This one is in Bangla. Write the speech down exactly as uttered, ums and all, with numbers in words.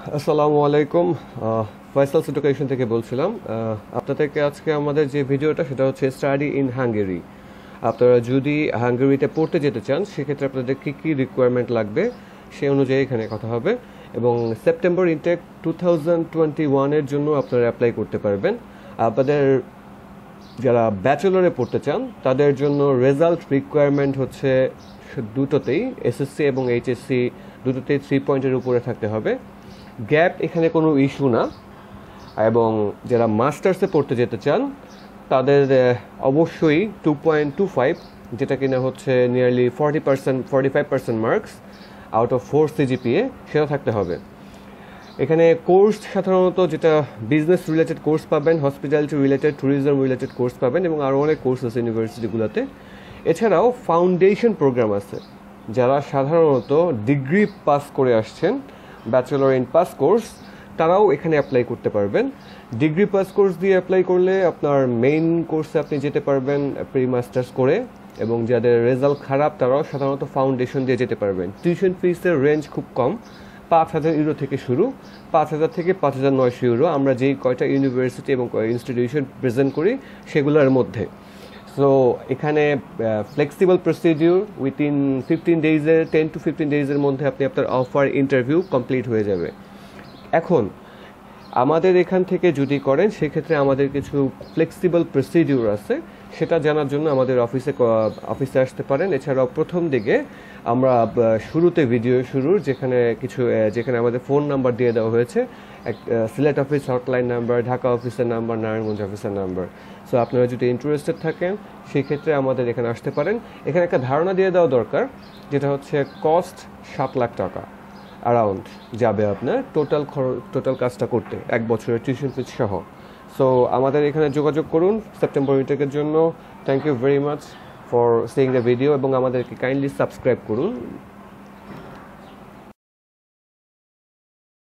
আসসালামু আলাইকুম। ফয়সালস এডুকেশন থেকে বলছিলাম। আহ, আপনাদেরকে আজকে আমাদের যে ভিডিওটা সেটা হচ্ছে স্টাডি ইন হাঙ্গেরি। আপনারা যদি হাঙ্গেরিতে পড়তে যেতে চান সেক্ষেত্রে আপনাদের কী কী রিকোয়ারমেন্ট লাগবে সেই অনুযায়ী এখানে কথা হবে। এবং September intake two thousand twenty ওয়ানের জন্য আপনারা অ্যাপ্লাই করতে পারবেন। আপনাদের যারা ব্যাচেলরে পড়তে চান তাদের জন্য রেজাল্ট রিকোয়ারমেন্ট হচ্ছে দুটোতেই, এসএসসি এবং এইচএসসি দুটোতেই থ্রি পয়েন্টের উপরে থাকতে হবে। গ্যাপ এখানে কোনো ইস্যু না। এবং যারা মাস্টার্সে পড়তে যেতে চান তাদের অবশ্যই টু পয়েন্ট টু ফাইভ, যেটা কিনা হচ্ছে nearly forty percent forty five percent marks out of four CGPA, সেটা থাকতে হবে। এখানে কোর্স সাধারণত যেটা বিজনেস রিলেটেড কোর্স পাবেন, hospitality related, tourism related course পাবেন এবং আরও অনেক কোর্স আছে ইউনিভার্সিটিগুলোতে। এছাড়াও ফাউন্ডেশন প্রোগ্রাম আছে। যারা সাধারণত ডিগ্রি পাস করে আসছেন, ব্যাচেলর ইন পাস কোর্স, তারাও এখানে অ্যাপ্লাই করতে পারবেন। ডিগ্রি পাস কোর্স দিয়ে অ্যাপ্লাই করলে আপনার মেইন কোর্সে আপনি যেতে পারবেন প্রি মাস্টার্স করে, এবং যাদের রেজাল্ট খারাপ তারাও সাধারণত ফাউন্ডেশন দিয়ে যেতে পারবেন। টিউশন ফিসের রেঞ্জ খুব কম, পাঁচ হাজার ইউরো থেকে শুরু, পাঁচ হাজার থেকে পাঁচ হাজার নয়শো ইউরো আমরা যেই কয়টা ইউনিভার্সিটি এবং ইনস্টিটিউশন প্রেজেন্ট করি সেগুলোর মধ্যে। সো এখানে ফ্লেক্সিবল প্রসিডিউর, উইথিন ফিফটিন ডেইজের টেন টু ফিফটিন ডেইজের মধ্যে আপনি আপনার অফার ইন্টারভিউ কমপ্লিট হয়ে যাবে। এখন আমাদের এখান থেকে যদি করেন সেক্ষেত্রে আমাদের কিছু ফ্লেক্সিবল প্রসিডিউর আছে, সেটা জানার জন্য আমাদের অফিসে অফিসে আসতে পারেন। এছাড়াও প্রথম দিকে আমরা শুরুতে ভিডিও শুরুর যেখানে কিছু যেখানে আমাদের ফোন নাম্বার দিয়ে দেওয়া হয়েছে, এক Sylhet office hotline number, Dhaka অফিসের নাম্বার, নারায়ণগঞ্জ অফিসের নাম্বার। সো আপনারা যদি ইন্টারেস্টেড থাকেন সেক্ষেত্রে আমাদের এখানে আসতে পারেন। এখানে একটা ধারণা দিয়ে দেওয়া দরকার, যেটা হচ্ছে কস্ট সাত লাখ টাকা অ্যারাউন্ড যাবে আপনার টোটাল খরচ, টোটাল কাজটা করতে এক বছরের টিউশন ফিস সহ। সো আমাদের এখানে যোগাযোগ করুন সেপ্টেম্বর ইনটেকের জন্য। Thank you very much for seeing the video এবং আমাদেরকে কাইন্ডলি সাবস্ক্রাইব করুন।